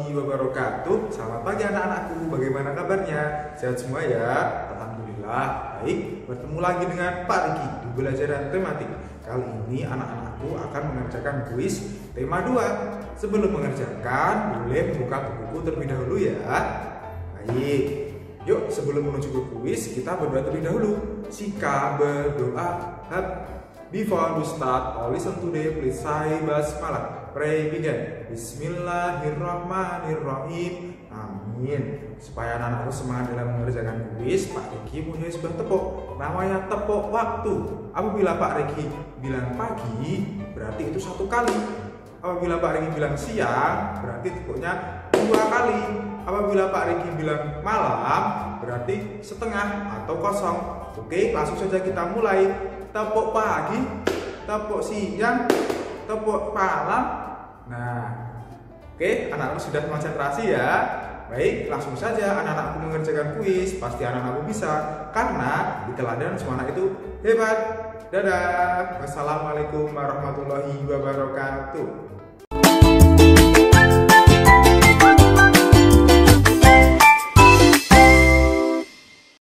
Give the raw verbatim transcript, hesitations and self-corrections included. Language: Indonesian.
warahmatullahi wabarakatuh. Selamat pagi anak-anakku, bagaimana kabarnya? Sehat semua ya? Alhamdulillah, baik. Bertemu lagi dengan Pak Riki di Belajaran Tematik. Kali ini anak-anakku akan mengerjakan kuis tema dua. Sebelum mengerjakan, boleh membuka buku terlebih dahulu ya. Baik, yuk sebelum menuju ke kuis, kita berdoa terlebih dahulu. Sika berdoa. Hab. Before we start our lesson today, please say basmalah. Pray begin. Bismillahirrahmanirrahim. Amin. Supaya anak-anakku semangat dalam mengerjakan kuis, Pak Riki punya sebuah tepuk. Namanya tepuk waktu. Apabila Pak Riki bilang pagi, berarti itu satu kali. Apabila Pak Riki bilang siang, berarti tepuknya dua kali. Apabila Pak Riki bilang malam, berarti setengah atau kosong. Oke, langsung saja kita mulai. Tepuk pagi, tepuk siang, tepuk malam. Nah, oke, anak-anak sudah konsentrasi ya. Baik, langsung saja anak-anakku mengerjakan kuis. Pasti anak-anakku bisa, karena di teladan semua anak itu hebat. Dadah. Wassalamualaikum warahmatullahi wabarakatuh.